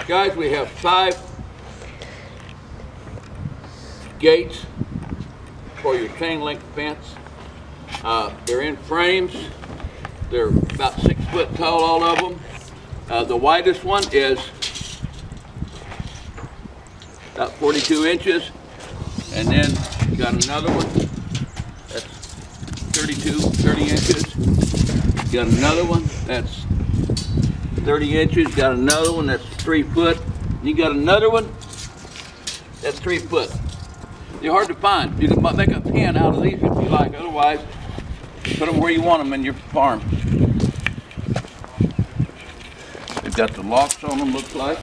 Guys, we have 5 gates for your chain link fence. They're in frames. They're about 6 foot tall, all of them. The widest one is about 42 inches. And then you got another one that's 30 inches. You got another one that's 30 inches. You got another one that's 3 foot. You got another one that's 3 foot. They're hard to find. You can make a pen out of these if you like. Otherwise, put them where you want them in your farm. They've got the locks on them, looks like.